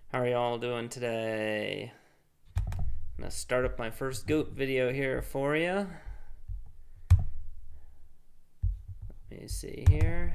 How are y'all doing today? I'm gonna start up my first goat video here for you. Let me see here.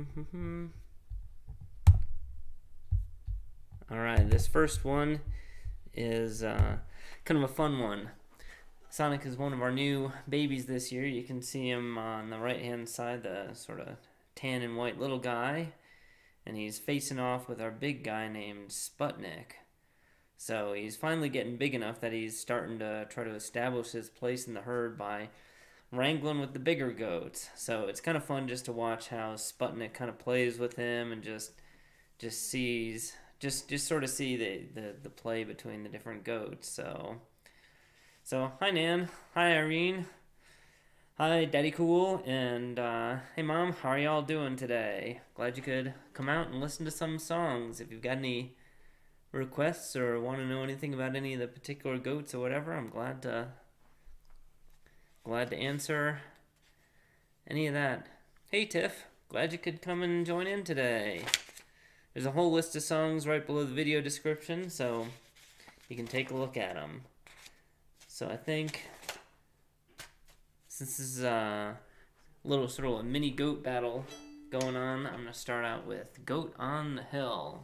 Alright, this first one is kind of a fun one. Sonic is one of our new babies this year. You can see him on the right hand side, the sort of tan and white little guy. And he's facing off with our big guy named Sputnik. So he's finally getting big enough that he's starting to try to establish his place in the herd by wrangling with the bigger goats. So it's kind of fun just to watch how Sputnik kind of plays with him and just sort of see the play between the different goats. So hi Nan, hi Irene, hi Daddy Cool, and hey Mom, how are y'all doing today? Glad you could come out and listen to some songs. If you've got any requests or want to know anything about any of the particular goats or whatever, I'm glad to answer any of that. Hey Tiff, glad you could come and join in today. There's a whole list of songs right below the video description, so you can take a look at them. So I think since this is a little sort of a mini goat battle going on, I'm going to start out with Goat on the Hill.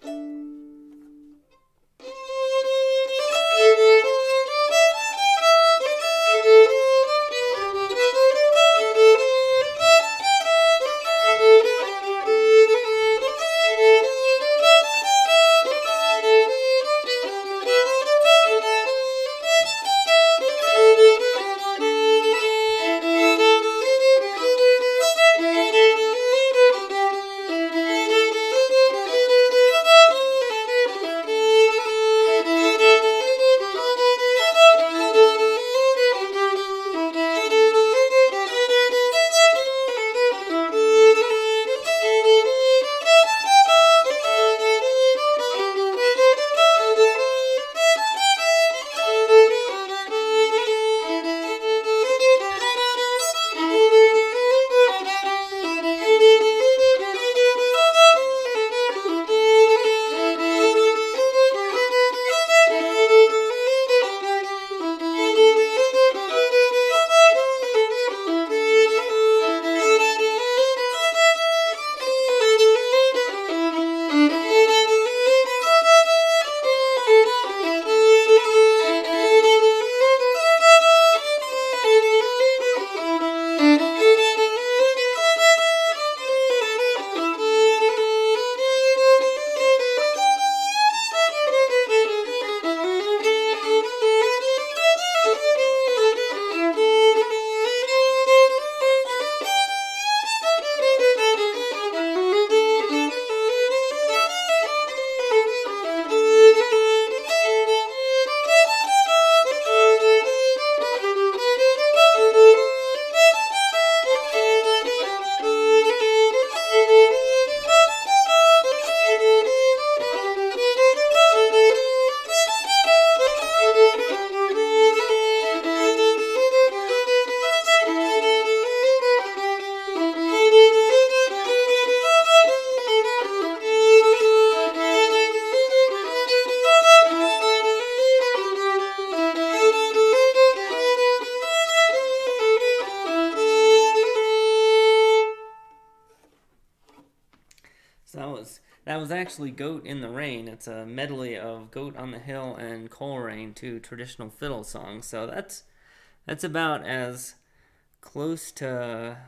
So that was actually Goat in the Rain. It's a medley of Goat on the Hill and Coleraine, two traditional fiddle songs. So that's about as close to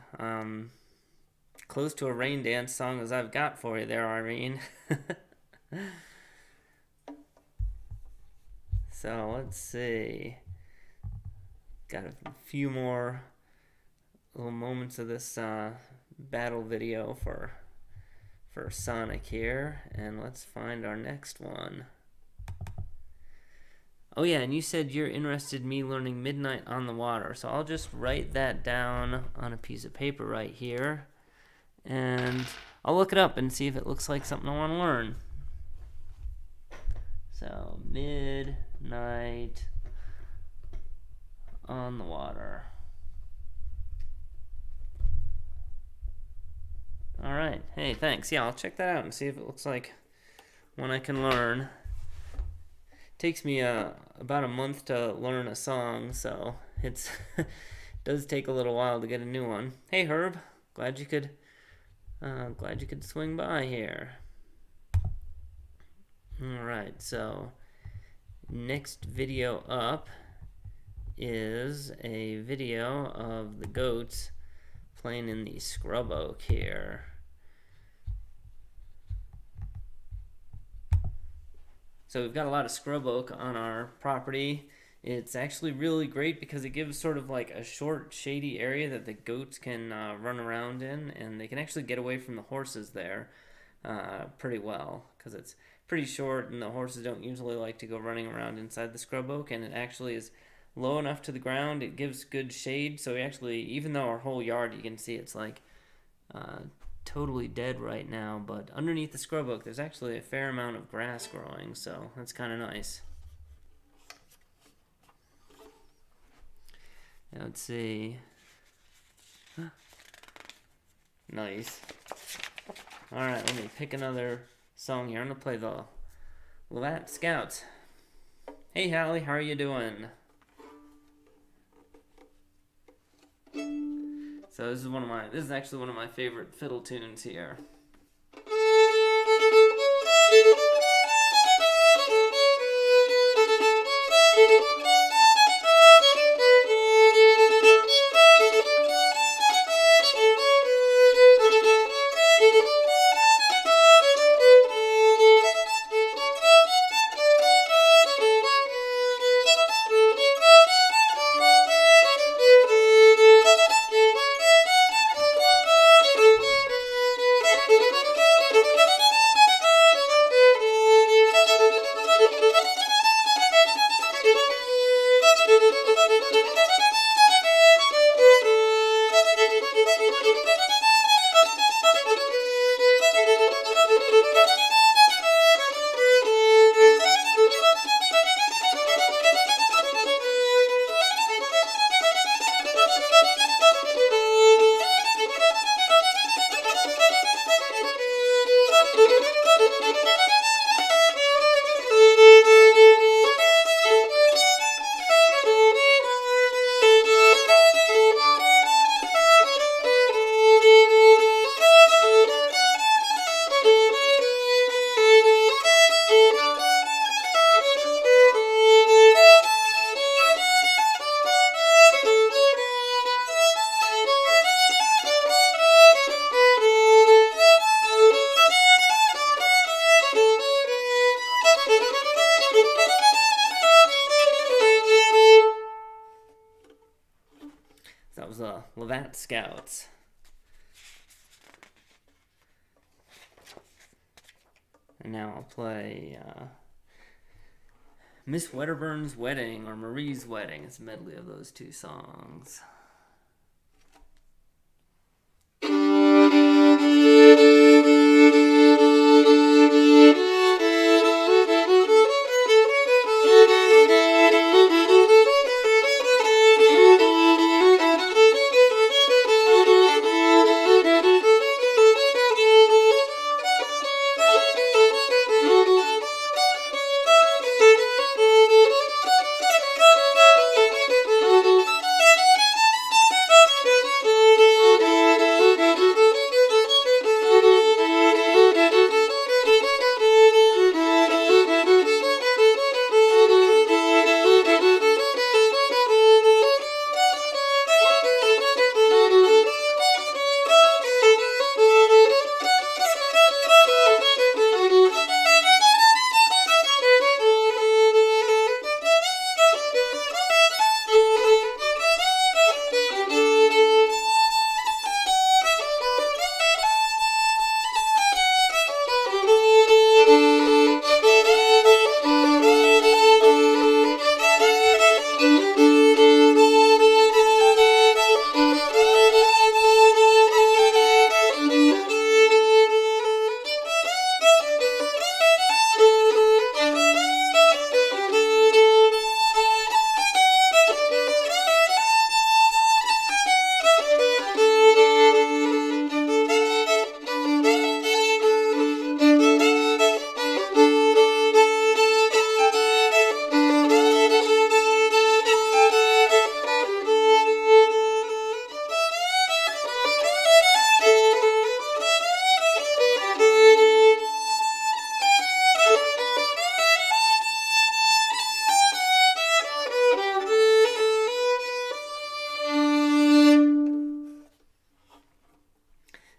a rain dance song as I've got for you there, Irene. So let's see. Got a few more little moments of this battle video for Sonic here, and let's find our next one. Oh yeah, and you said you're interested in me learning Midnight on the Water, so I'll just write that down on a piece of paper right here, and I'll look it up and see if it looks like something I want to learn. So, Midnight on the Water. Alright, hey, thanks. Yeah, I'll check that out and see if it looks like one I can learn. takes me about a month to learn a song, so it's does take a little while to get a new one. Hey Herb, glad you could swing by here. All right, so next video up is a video of the goats playing in the scrub oak here. So we've got a lot of scrub oak on our property. It's actually really great because it gives sort of like a short, shady area that the goats can run around in, and they can actually get away from the horses there pretty well because it's pretty short, and the horses don't usually like to go running around inside the scrub oak, and it actually is low enough to the ground. It gives good shade, so we actually, even though our whole yard, you can see it's like totally dead right now, but underneath the scrub oak there's actually a fair amount of grass growing, so that's kind of nice. Now let's see. Nice. Alright, let me pick another song here. I'm gonna play the Lovat Scouts. Hey Hallie, how are you doing? So this is actually one of my favorite fiddle tunes here. That was the Lovat Scouts. And now I'll play Miss Wedderburn's Wedding or Marie's Wedding. It's a medley of those two songs.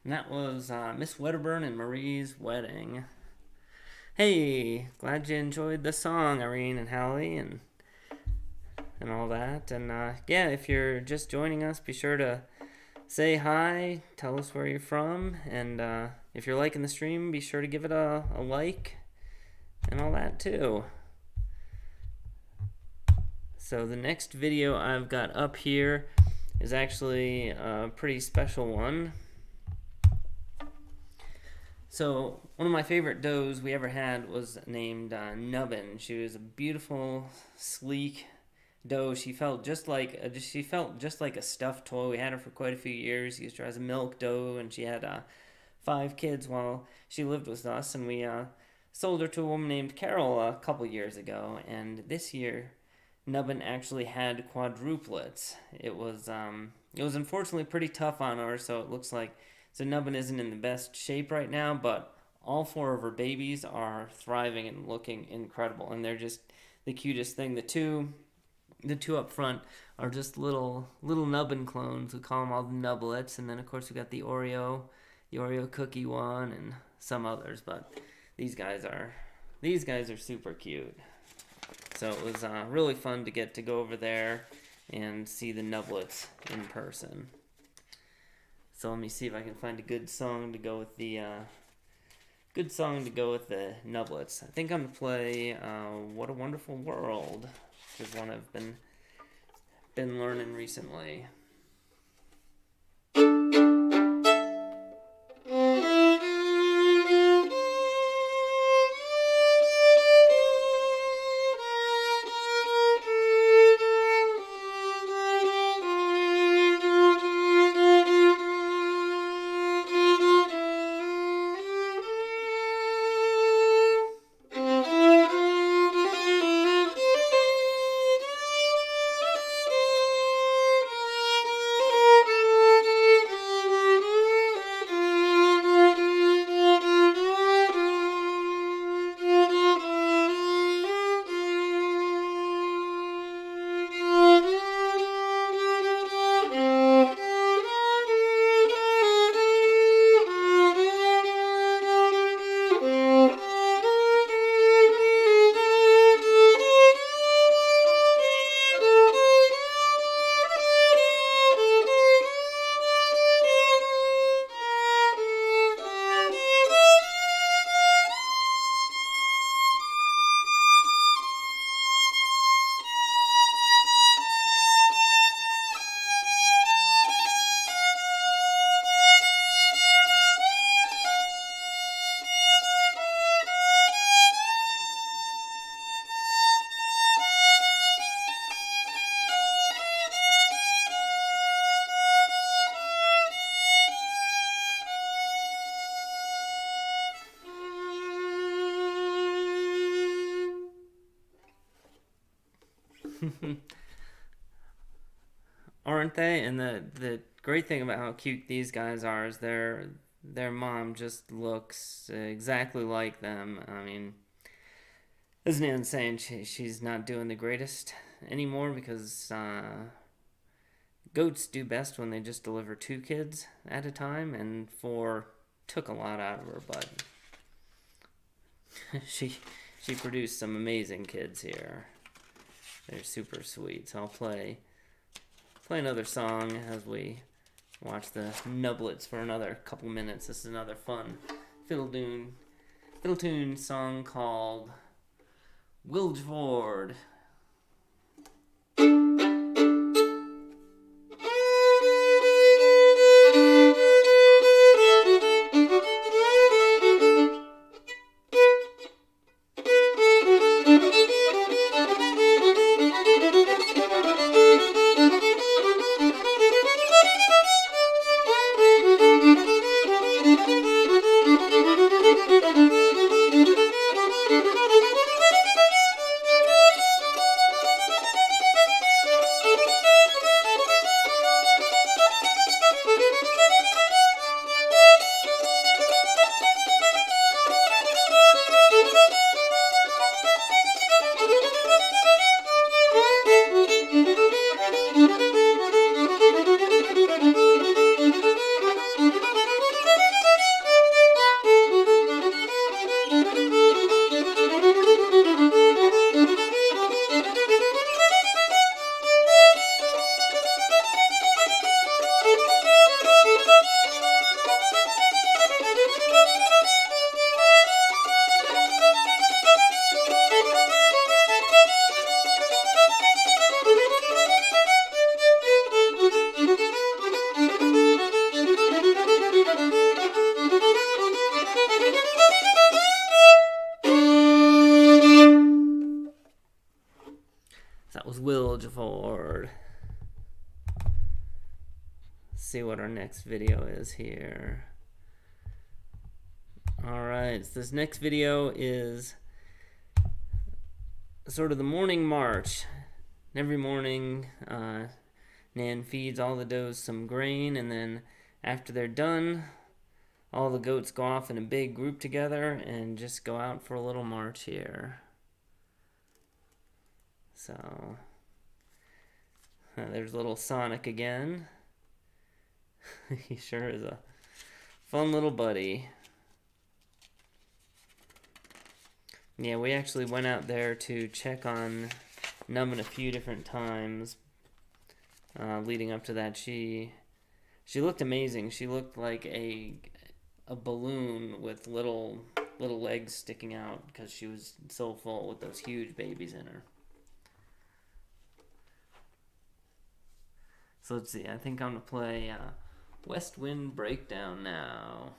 And that was Miss Wedderburn and Marie's Wedding. Hey, glad you enjoyed the song, Irene and Hallie, and all that. And yeah, if you're just joining us, be sure to say hi, tell us where you're from, and if you're liking the stream, be sure to give it a like and all that too. So the next video I've got up here is actually a pretty special one. So one of my favorite does we ever had was named Nubbin. She was a beautiful, sleek doe. She felt just like a stuffed toy. We had her for quite a few years. Used her as a milk doe, and she had 5 kids while she lived with us. And we sold her to a woman named Carol a couple years ago. And this year, Nubbin actually had quadruplets. It was unfortunately pretty tough on her, so it looks like Nubbin isn't in the best shape right now, but all 4 of her babies are thriving and looking incredible, and they're just the cutest thing. The two up front are just little Nubbin clones. We call them all the Nubblets, and then of course we got the Oreo cookie one, and some others. But these guys are super cute. So it was really fun to get to go over there and see the Nubblets in person. So let me see if I can find a good song to go with the Nubblets. I think I'm gonna play "What a Wonderful World," which is one I've been learning recently. Aren't they? And the great thing about how cute these guys are is their mom just looks exactly like them. I mean, isn't it insane? She's not doing the greatest anymore because goats do best when they just deliver 2 kids at a time, and 4 took a lot out of her, but she produced some amazing kids here. They're super sweet. So I'll play another song as we watch the Nubblets for another couple minutes. This is another fun fiddle tune song called Wilgeford. That was Wilgeford. Let's see what our next video is here. Alright, so this next video is sort of the morning march. Every morning, Nan feeds all the does some grain, and then after they're done, all the goats go off in a big group together and just go out for a little march here. So, there's little Sonic again. He sure is a fun little buddy. Yeah, we actually went out there to check on Nubbin a few different times leading up to that. She looked amazing. She looked like a balloon with little legs sticking out because she was so full with those huge babies in her. So let's see. I think I'm going to play West Wind Breakdown now.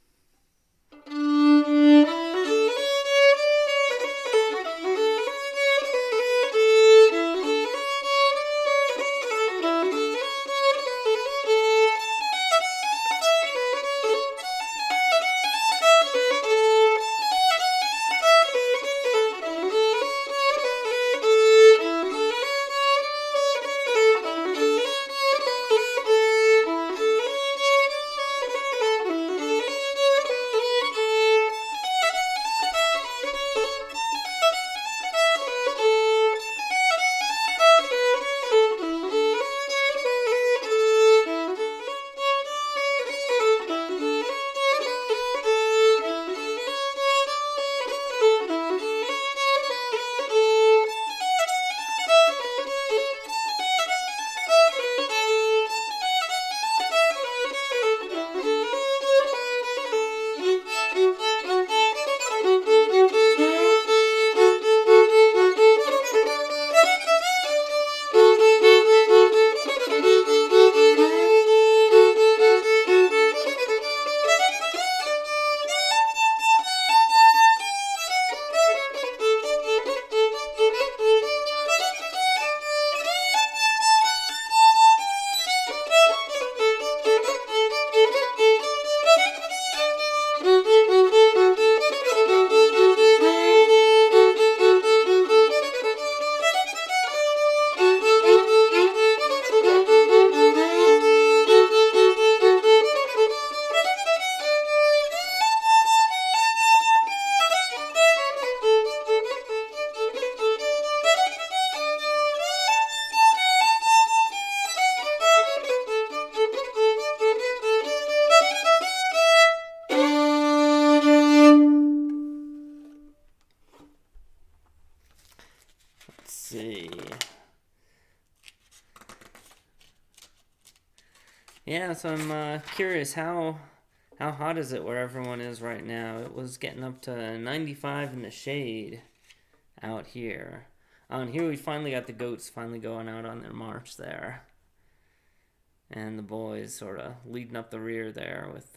See. Yeah, so I'm curious, how hot is it where everyone is right now? It was getting up to 95 in the shade out here. And here we finally got the goats finally going out on their march there. And the boys sort of leading up the rear there with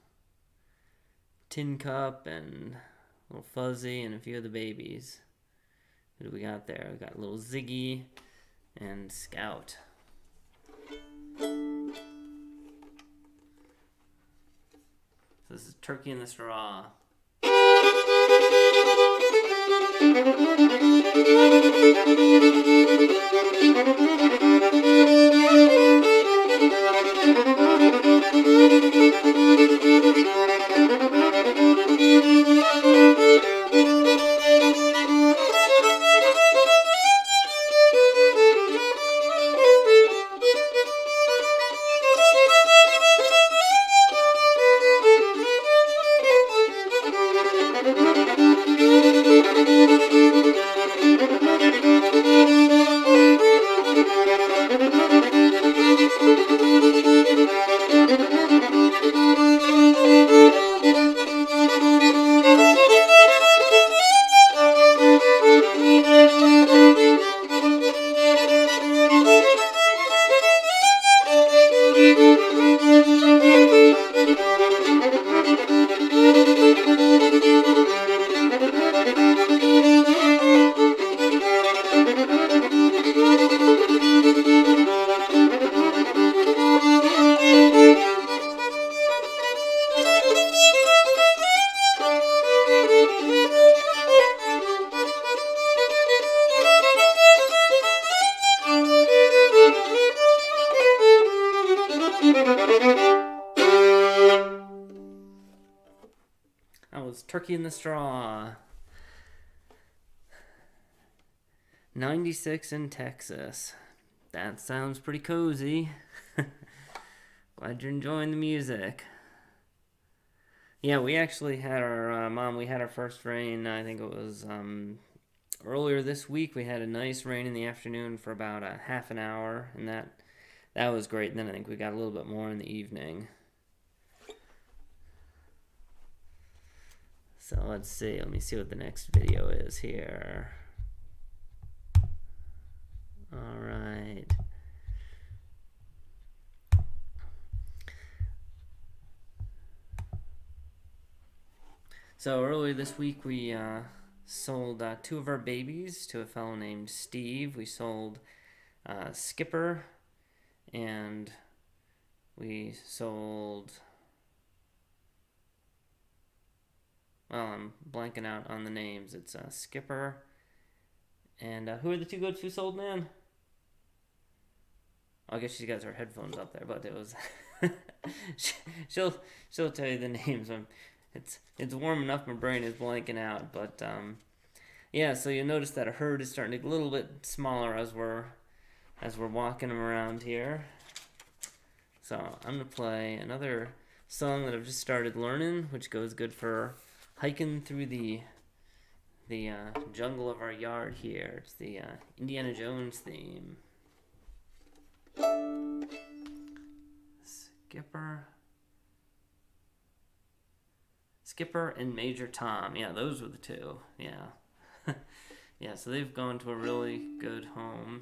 Tin Cup and Little Fuzzy and a few of the babies. Who do we got there? We got little Ziggy and Scout. So this is Turkey in the Straw. Turkey in the Straw. 96 in Texas. That sounds pretty cozy. Glad you're enjoying the music. Yeah, we actually had our, we had our first rain, I think it was earlier this week. We had a nice rain in the afternoon for about a half an hour, and that was great. And then I think we got a little bit more in the evening. So let's see. Let me see what the next video is here. All right. So earlier this week we sold 2 of our babies to a fellow named Steve. We sold Skipper, and we sold, well, I'm blanking out on the names. It's Skipper, and who are the 2 goats we sold, man? I guess she got her headphones up there, but it was she'll tell you the names. It's warm enough, my brain is blanking out, but yeah, so you'll notice that a herd is starting to get a little bit smaller as we're walking them around here. So I'm gonna play another song that I've just started learning, which goes good for hiking through the jungle of our yard here. It's the Indiana Jones theme. Skipper and Major Tom. Yeah, those were the 2. Yeah. Yeah, so they've gone to a really good home.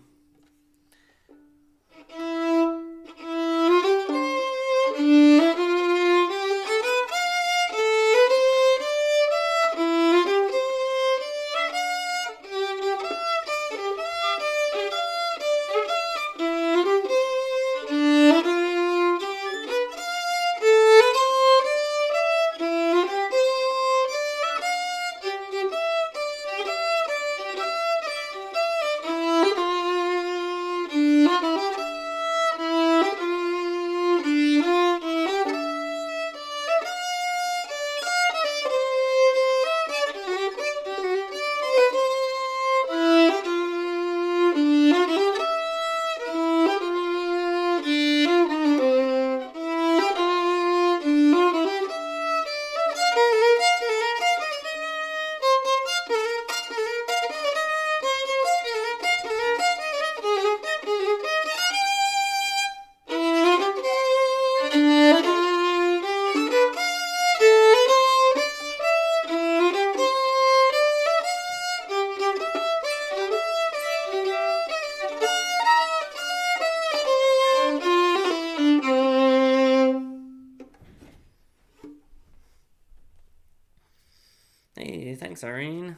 Hey, thanks, Irene.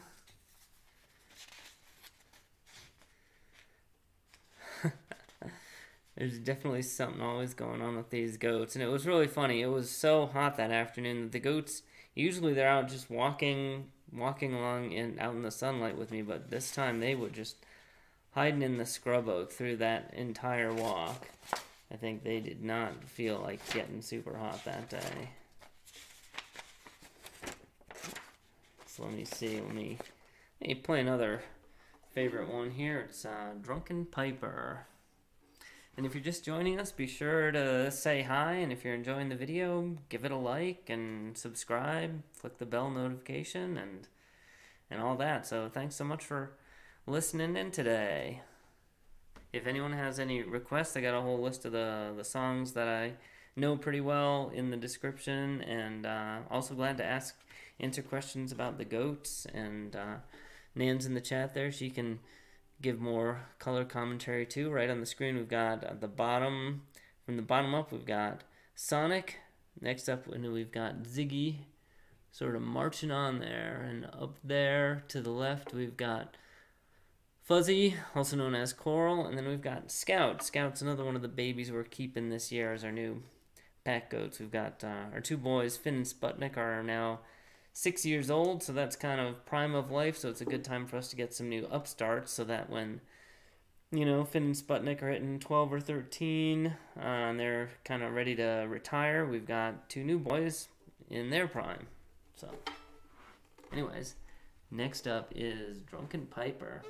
There's definitely something always going on with these goats, and it was really funny. It was so hot that afternoon that the goats, usually they're out just walking along out in the sunlight with me, but this time they were just hiding in the scrub oak through that entire walk. I think they did not feel like getting super hot that day. So let me see. Let me play another favorite one here. It's Drunken Piper. And if you're just joining us, be sure to say hi, and if you're enjoying the video, give it a like and subscribe, click the bell notification, and all that. So thanks so much for listening in today. If anyone has any requests, I got a whole list of the songs that I know pretty well in the description, and also glad to answer questions about the goats, and Nan's in the chat there. She can give more color commentary too. Right on the screen we've got at the bottom, from the bottom up we've got Sonic. Next up we've got Ziggy sort of marching on there, and up there to the left we've got Fuzzy, also known as Coral, and then we've got Scout. Scout's another one of the babies we're keeping this year as our new pack goats. We've got our 2 boys, Finn and Sputnik, are now 6 years old, so that's kind of prime of life, so it's a good time for us to get some new upstarts, so that when, Finn and Sputnik are hitting 12 or 13, and they're kind of ready to retire, we've got 2 new boys in their prime. So Anyways, next up is Drunken Piper.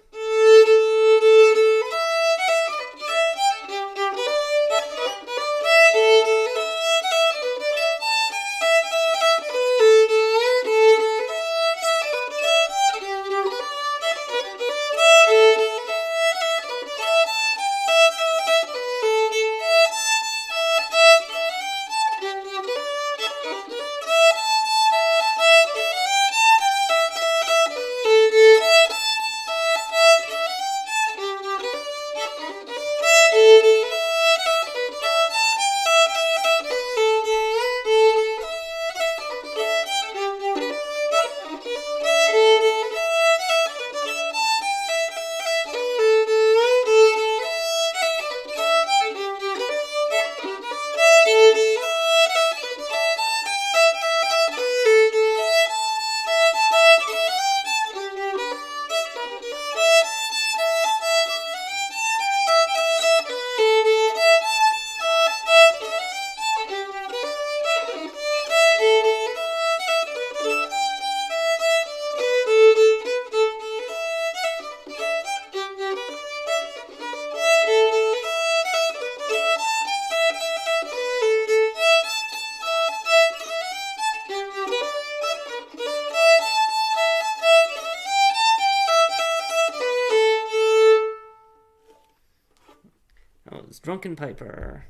Drunken Piper.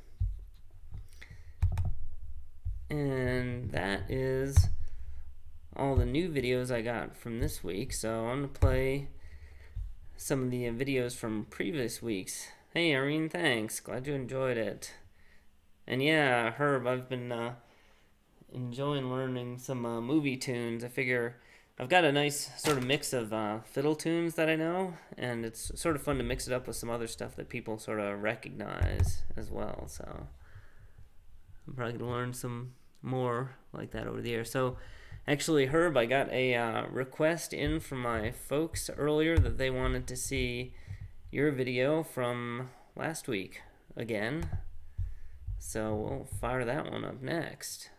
And that is all the new videos I got from this week. So I'm going to play some of the videos from previous weeks. Hey Irene, thanks. Glad you enjoyed it. And yeah, Herb, I've been enjoying learning some movie tunes. I figure I've got a nice sort of mix of fiddle tunes that I know, and it's sort of fun to mix it up with some other stuff that people sort of recognize as well. So I'm probably going to learn some more like that over the year. So actually, Herb, I got a request in from my folks earlier that they wanted to see your video from last week again. So we'll fire that one up next.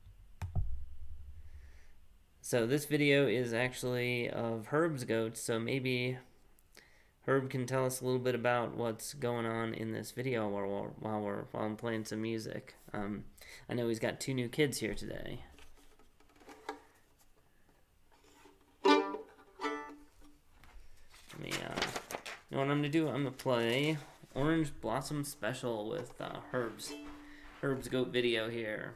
So this video is actually of Herb's goats, so maybe Herb can tell us a little bit about what's going on in this video while I'm playing some music. I know he's got 2 new kids here today. Let me, you know what I'm gonna do? I'm gonna play Orange Blossom Special with Herb's goat video here.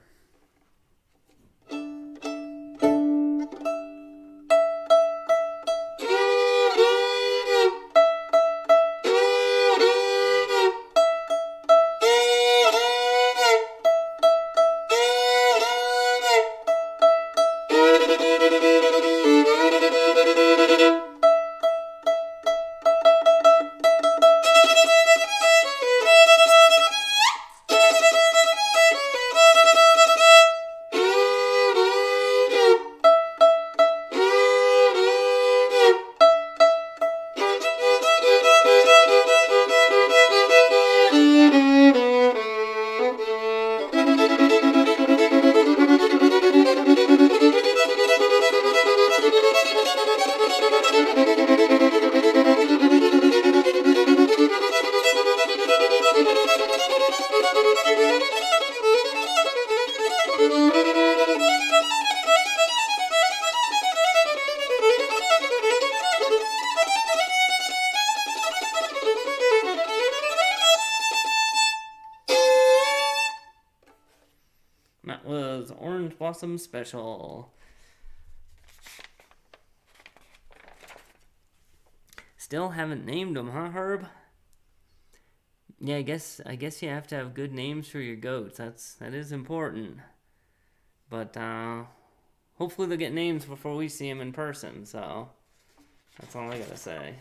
That was Orange Blossom Special. Still haven't named them, huh, Herb? Yeah, I guess you have to have good names for your goats. That is important. But hopefully they'll get names before we see them in person. So that's all I gotta say.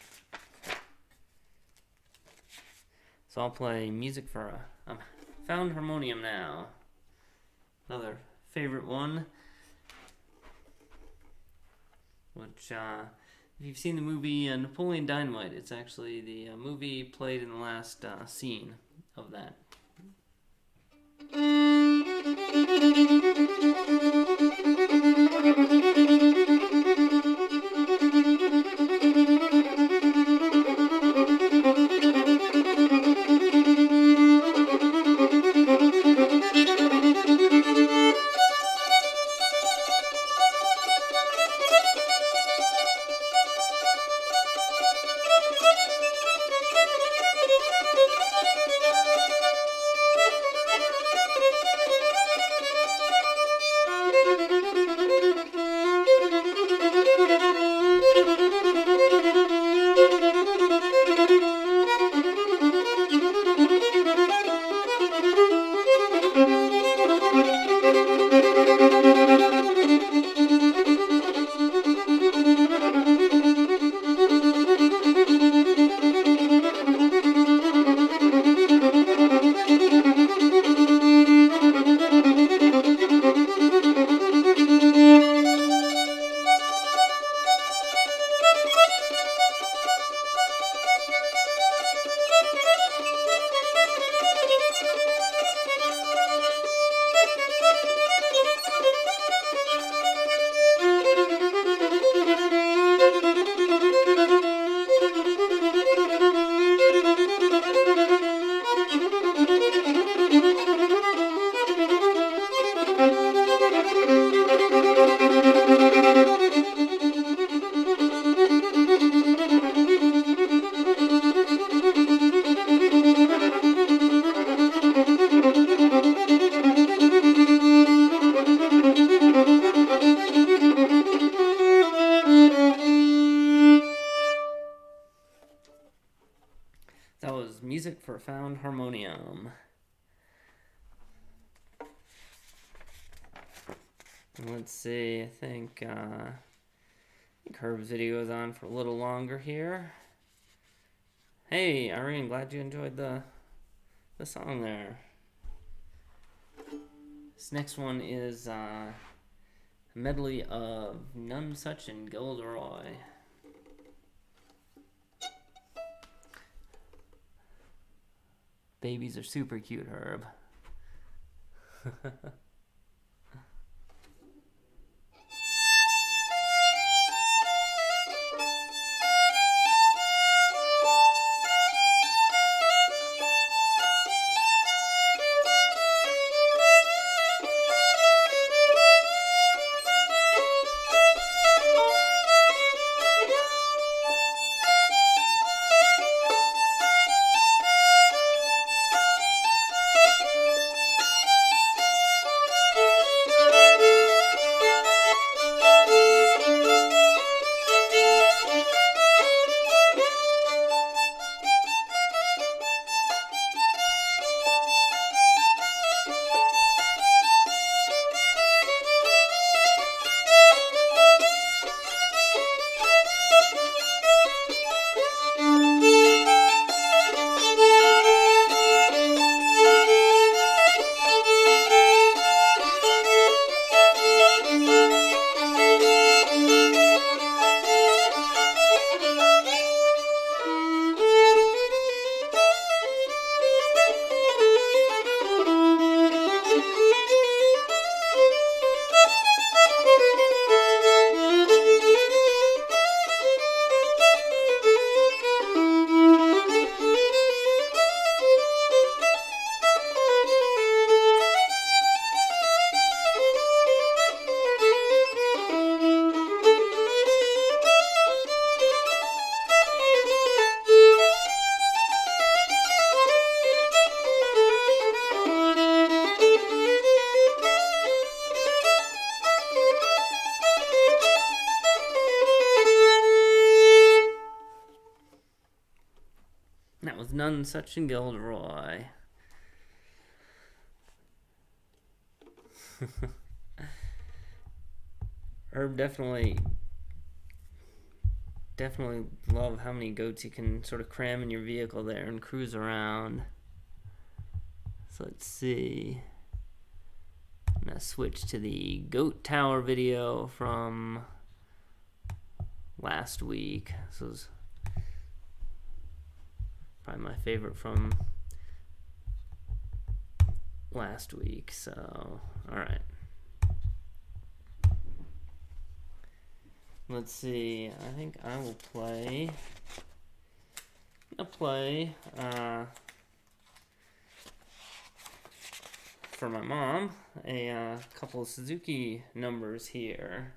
So I'll play music for a found harmonium now. Another favorite one, which if you've seen the movie Napoleon Dynamite, it's actually the movie played in the last scene of that. That was Music for Found Harmonium. Let's see, I think Herb's video is on for a little longer here. Hey, Irene, glad you enjoyed the song there. This next one is a medley of None Such in Gilderoy. Babies are super cute, Herb. That was None Such in Gilderoy. Herb definitely love how many goats you can sort of cram in your vehicle there and cruise around. So let's see. I'm gonna switch to the Goat Tower video from last week. This was probably my favorite from last week. So, all right. Let's see. I think I will play. For my mom, a couple of Suzuki numbers here.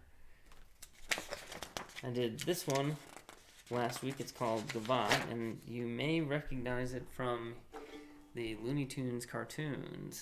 I did this one last week. It's called Gavotte, and you may recognize it from the Looney Tunes cartoons.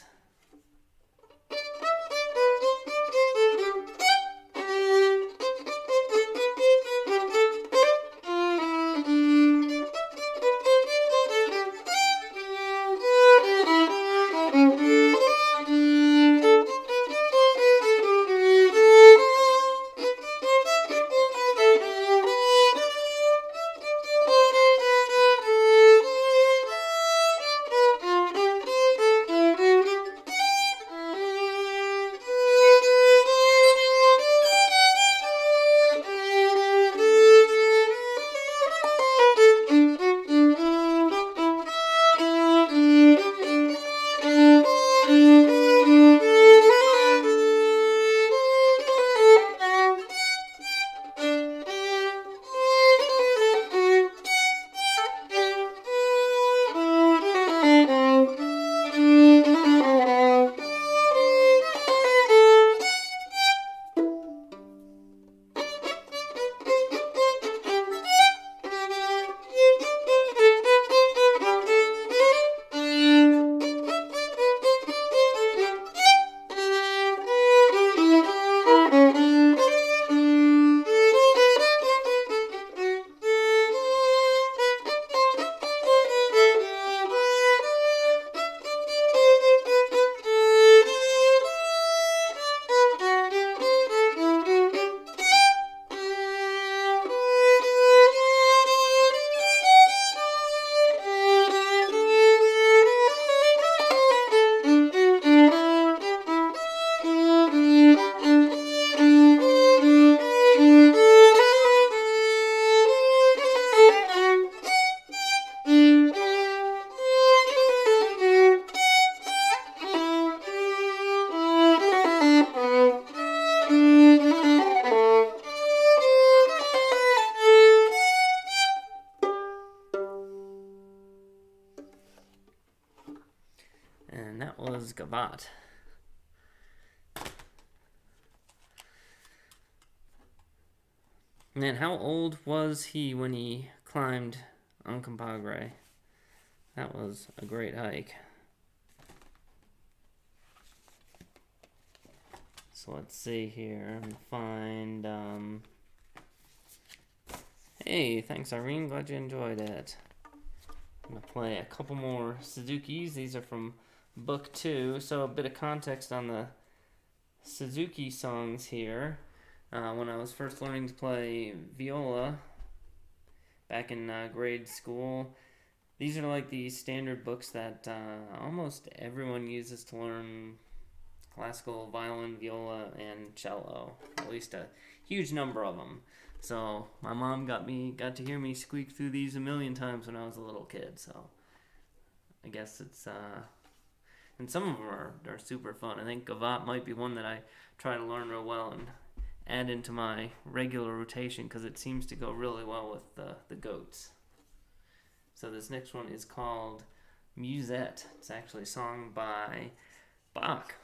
And that was Gavotte. And how old was he when he climbed Uncompahgre? That was a great hike. So let's see here and find, hey, thanks Irene, glad you enjoyed it. I'm going to play a couple more Suzukis. These are from Book 2, so a bit of context on the Suzuki songs here. When I was first learning to play viola back in grade school, these are like the standard books that almost everyone uses to learn classical violin, viola, and cello. At least a huge number of them. So my mom got to hear me squeak through these a million times when I was a little kid. So I guess it's and some of them are super fun. I think Gavotte might be one that I try to learn real well and add into my regular rotation because it seems to go really well with the goats. So this next one is called Musette. It's actually a song by Bach.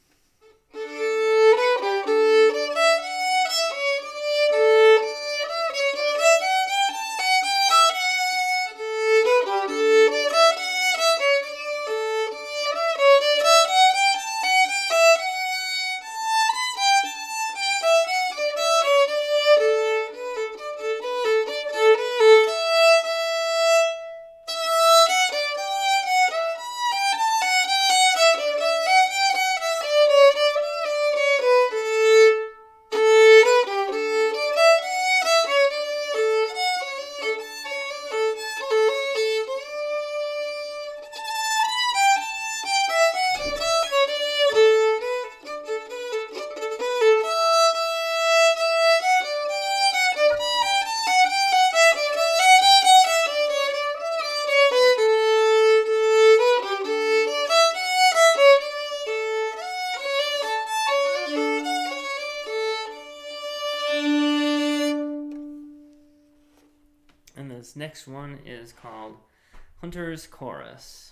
And this next one is called Hunter's Chorus.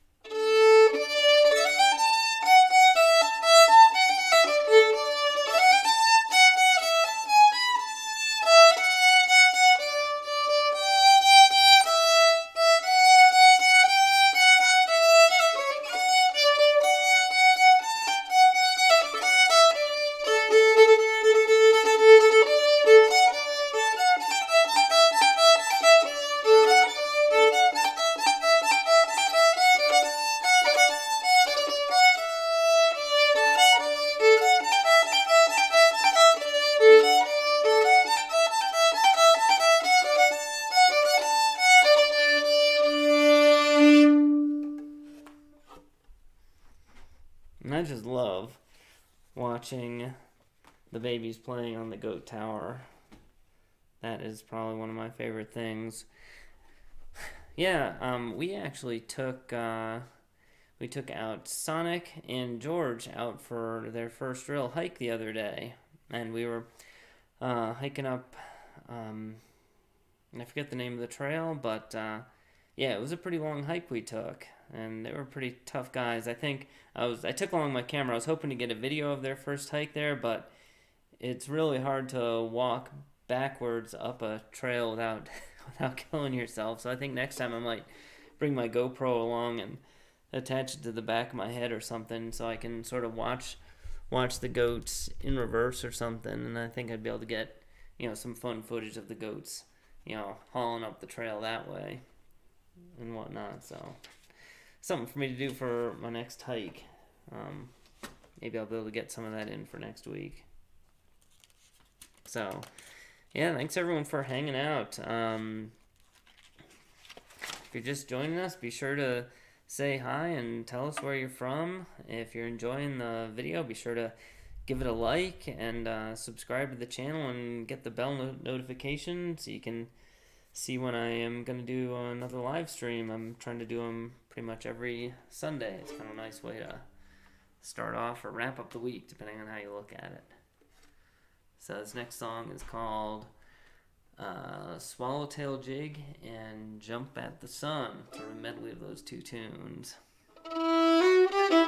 And I just love watching the babies playing on the goat tower. That is probably one of my favorite things. Yeah, we actually took out Sonic and George out for their first real hike the other day, and we were hiking up. I forget the name of the trail, but yeah, it was a pretty long hike we took, and they were pretty tough guys. I think I took along my camera. I was hoping to get a video of their first hike there, but it's really hard to walk backwards up a trail without killing yourself. So I think next time I might bring my GoPro along and attach it to the back of my head or something, so I can sort of watch the goats in reverse or something. And I think I'd be able to get some fun footage of the goats hauling up the trail that way and whatnot. So something for me to do for my next hike. Maybe I'll be able to get some of that in for next week. So yeah, thanks everyone for hanging out. If you're just joining us, be sure to say hi and tell us where you're from. If you're enjoying the video, be sure to give it a like and subscribe to the channel and get the bell notification so you can see when I am going to do another live stream. I'm trying to do them pretty much every Sunday. It's kind of a nice way to start off or wrap up the week, depending on how you look at it. So this next song is called Swallowtail Jig and Jump at the Sun. It's a medley of those two tunes.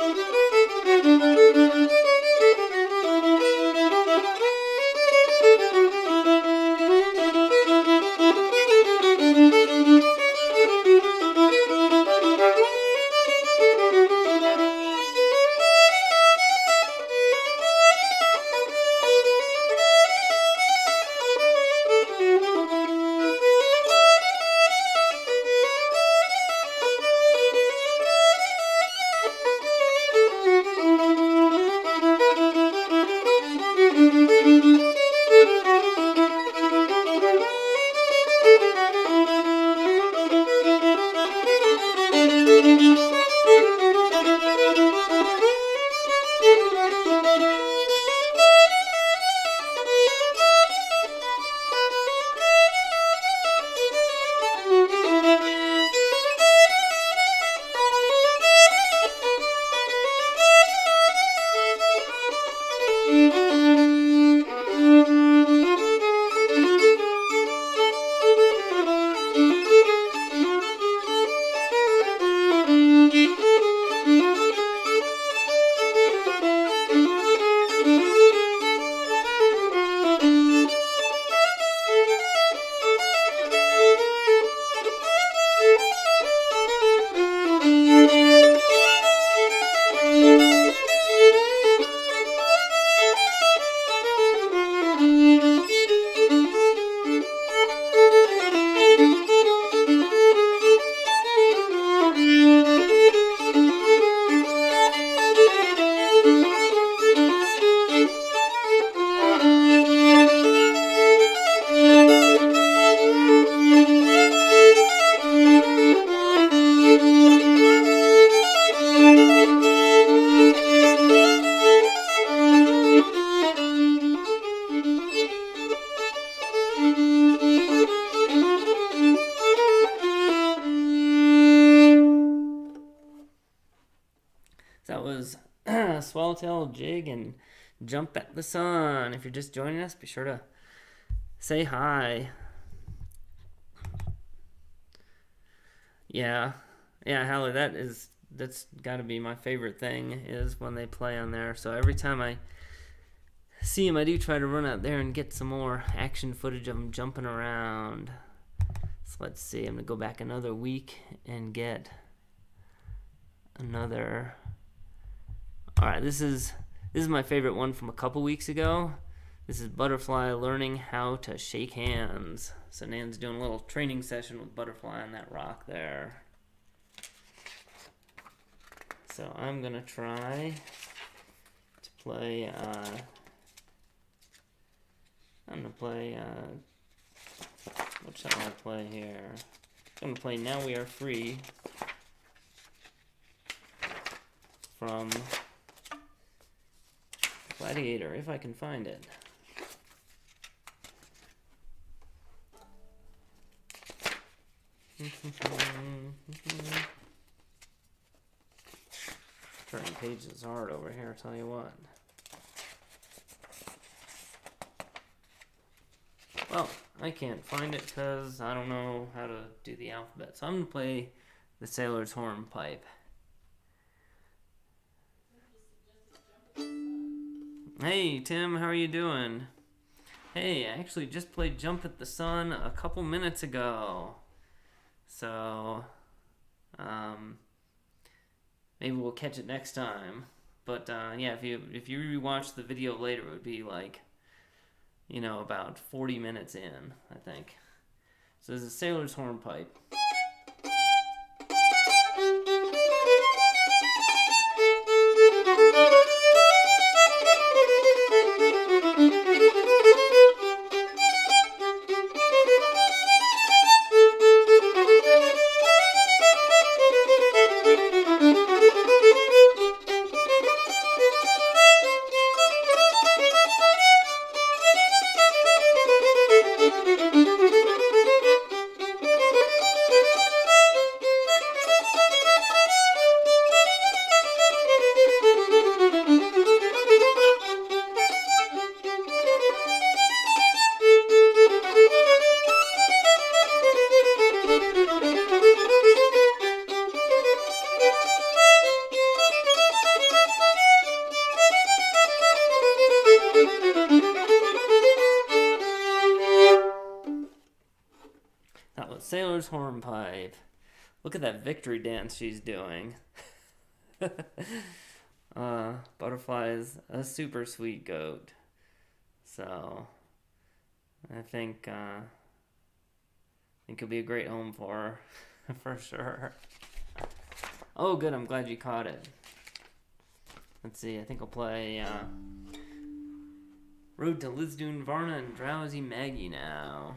That was Swallowtail Jig and Jump at the Sun. If you're just joining us, be sure to say hi. Yeah, Hallie, that's got to be my favorite thing is when they play on there. So every time I see him, I do try to run out there and get some more action footage of him jumping around. So let's see, I'm gonna go back another week and get another. All right, this is my favorite one from a couple weeks ago. This is Butterfly learning how to shake hands. So Nan's doing a little training session with Butterfly on that rock there. So I'm gonna try to play. I'm gonna play. What shall I play here? I'm gonna play "Now We Are Free" from Gladiator, if I can find it. Turning pages is hard over here, I'll tell you what. Well, I can't find it because I don't know how to do the alphabet. So I'm going to play the Sailor's Hornpipe. Hey, Tim, how are you doing? Hey, I actually just played Jump at the Sun a couple minutes ago. So, maybe we'll catch it next time. But, yeah, if you rewatch the video later, it would be like, you know, about 40 minutes in, I think. So this is Sailor's Hornpipe. Rhino's hornpipe. Look at that victory dance she's doing. Butterfly is a super sweet goat. So I think it'll be a great home for her. For sure. Oh, good. I'm glad you caught it. Let's see. I think I'll play Road to Lisdoon Varna and Drowsy Maggie now.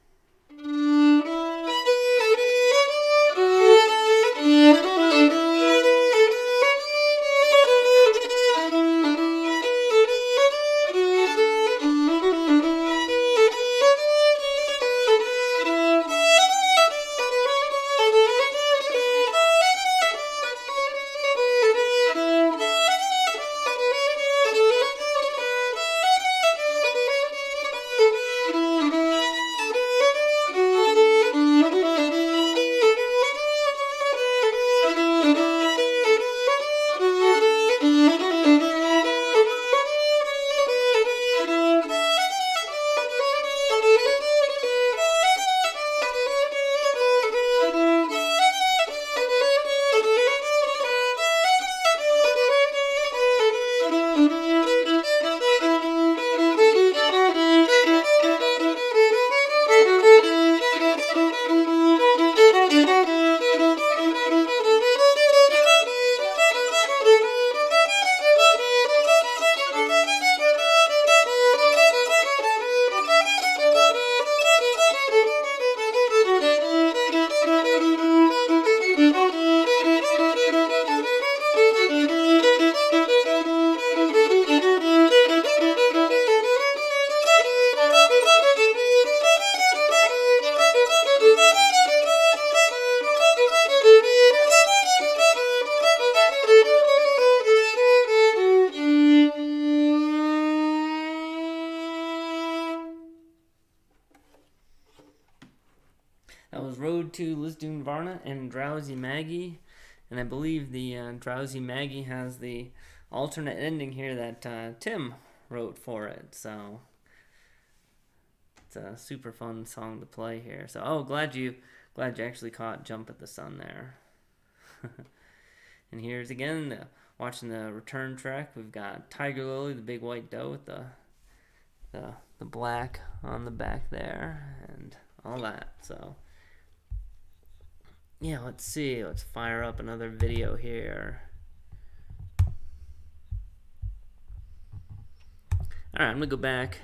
That was Road to Lisdoon Varna and Drowsy Maggie. And I believe the Drowsy Maggie has the alternate ending here that Tim wrote for it. So it's a super fun song to play here. So glad you actually caught Jump at the Sun there. And here's again watching the return track. We've got Tiger Lily, the big white doe with the black on the back there and all that. So yeah, let's see. Let's fire up another video here. Alright, I'm gonna go back.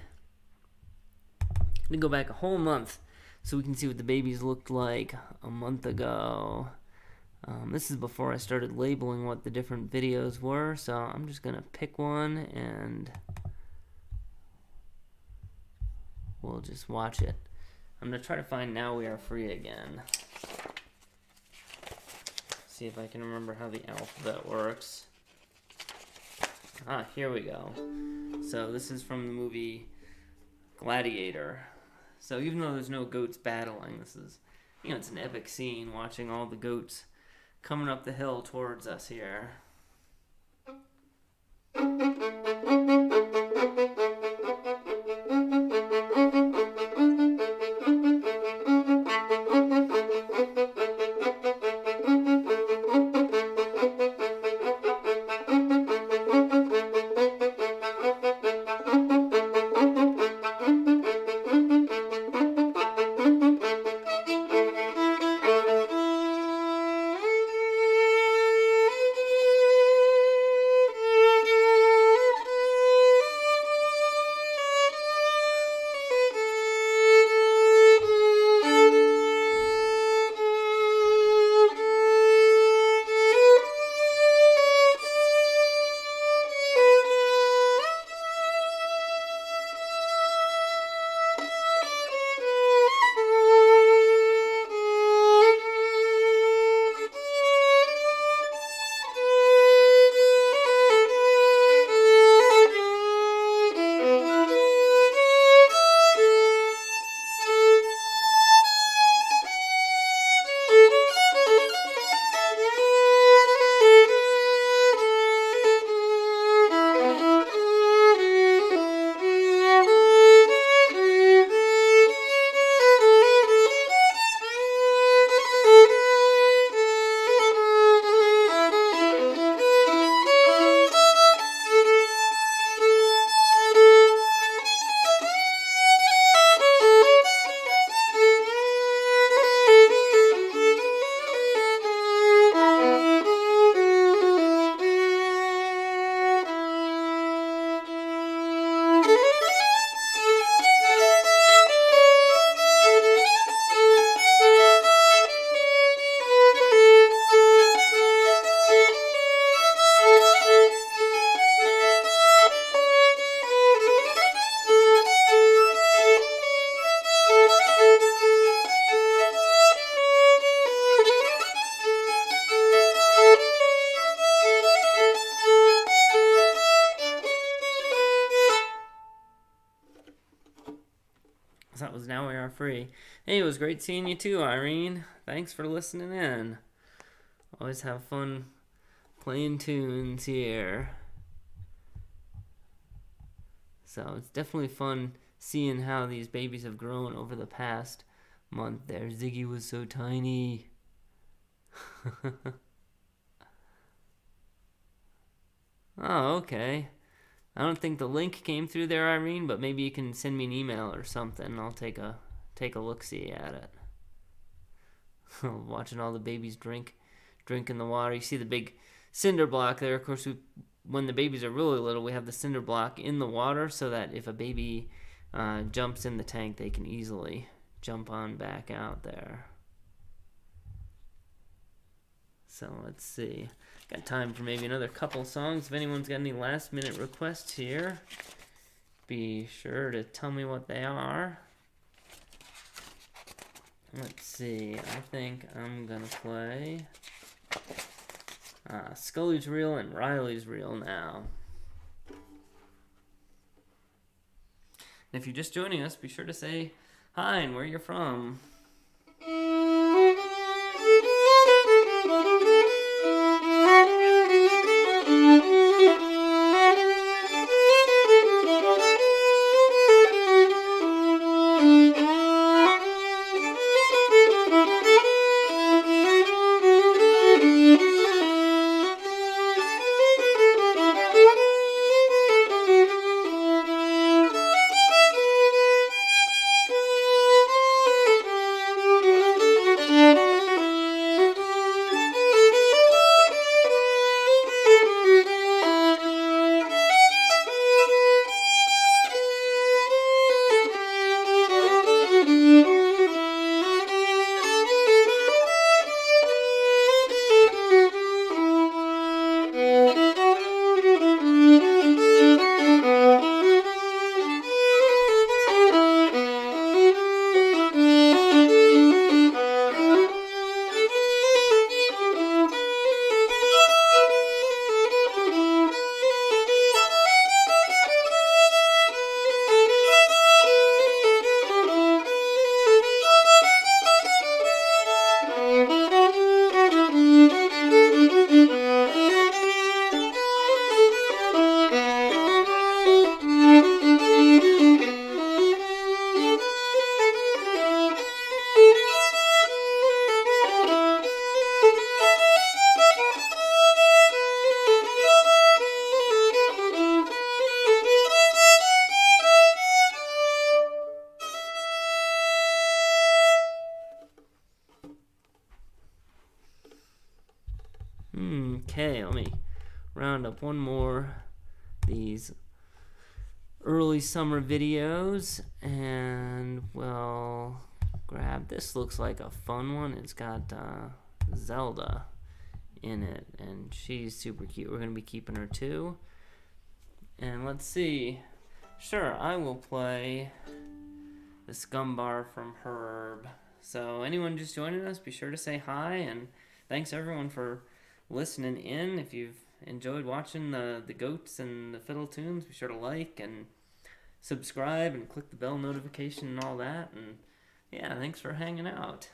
A whole month so we can see what the babies looked like a month ago. This is before I started labeling what the different videos were, so I'm just gonna pick one and we'll just watch it. I'm gonna try to find Now We Are Free again. See if I can remember how the alphabet works. Here we go. So this is from the movie Gladiator. So even though there's no goats battling, this is, it's an epic scene watching all the goats coming up the hill towards us here. because now we are free. Hey, it was great seeing you too, Irene. Thanks for listening in. Always have fun playing tunes here. So it's definitely fun seeing how these babies have grown over the past month there. Ziggy was so tiny. Oh, okay. I don't think the link came through there, Irene, but maybe you can send me an email or something. I'll take a look-see at it. Watching all the babies drinking the water. You see the big cinder block there. Of course, when the babies are really little, we have the cinder block in the water so that if a baby jumps in the tank, they can easily jump on back out there. So let's see. Got time for maybe another couple songs. If anyone's got any last-minute requests here, be sure to tell me what they are. Let's see. I think I'm going to play Scully's Reel and Riley's Reel now. And if you're just joining us, be sure to say hi and where you're from. Okay, let me round up one more these early summer videos, and we'll grab this. Looks like a fun one. It's got Zelda in it, and she's super cute. We're gonna be keeping her too. And let's see. Sure, I will play the Scum Bar from Herb. So anyone just joining us, be sure to say hi, and thanks everyone for listening in. If you've enjoyed watching the goats and the fiddle tunes, be sure to like and subscribe and click the bell notification and all that. And yeah, thanks for hanging out.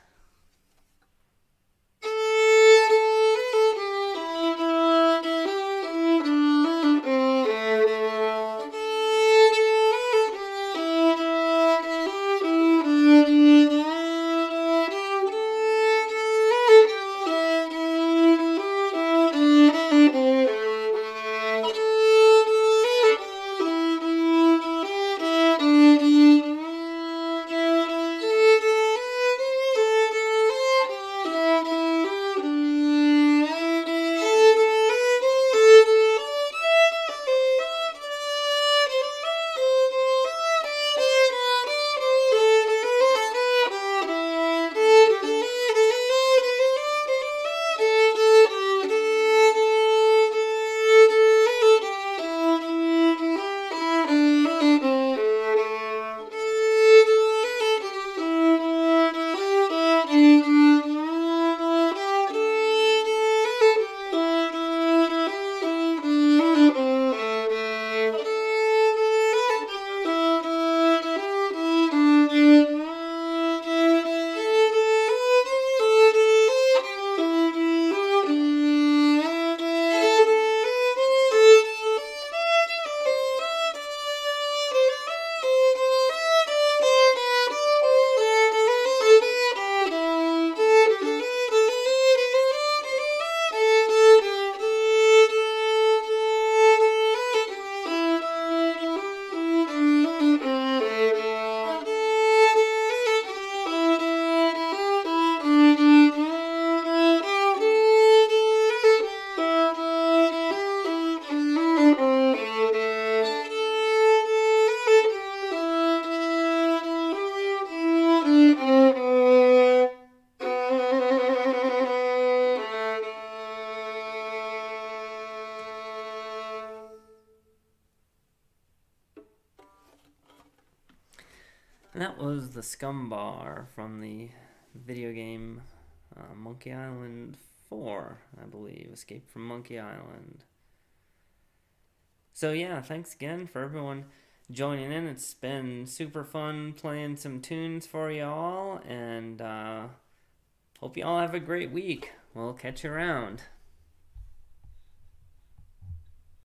And that was the Scum Bar from the video game Monkey Island 4, I believe. Escape from Monkey Island. So yeah, thanks again for everyone joining in. It's been super fun playing some tunes for y'all, and hope y'all have a great week. We'll catch you around.